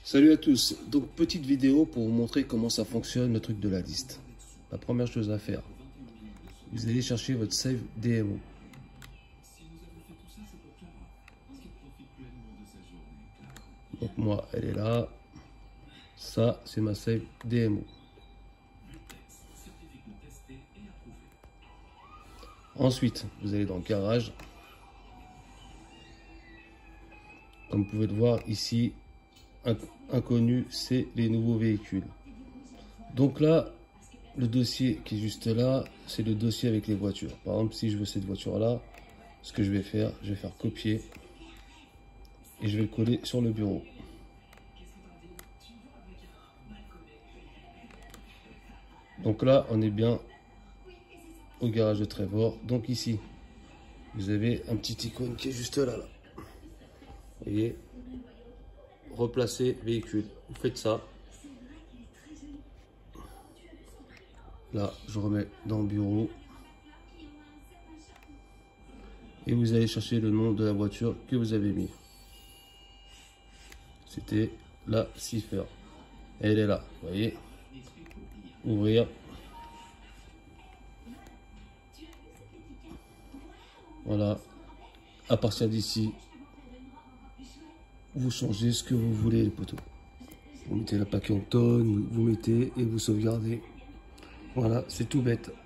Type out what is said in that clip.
Salut à tous, donc petite vidéo pour vous montrer comment ça fonctionne le truc de la liste. La première chose à faire, vous allez chercher votre save DMO. Donc moi elle est là, ça c'est ma save DMO. Ensuite vous allez dans le garage. Comme vous pouvez le voir ici, inconnu, c'est les nouveaux véhicules. Donc là, le dossier qui est juste là, c'est le dossier avec les voitures. Par exemple, si je veux cette voiture-là, ce que je vais faire copier et je vais le coller sur le bureau. Donc là, on est bien au garage de Trevor. Donc ici, vous avez un petit icône qui est juste là. Vous voyez, replacer véhicule. Vous faites ça. Là, je remets dans le bureau. Et vous allez chercher le nom de la voiture que vous avez mis. C'était la Cipher. Elle est là, vous voyez. Ouvrir. Voilà. À partir d'ici, vous changez ce que vous voulez, les poteaux. Vous mettez la plaque en tonne, vous mettez et vous sauvegardez. Voilà, c'est tout bête.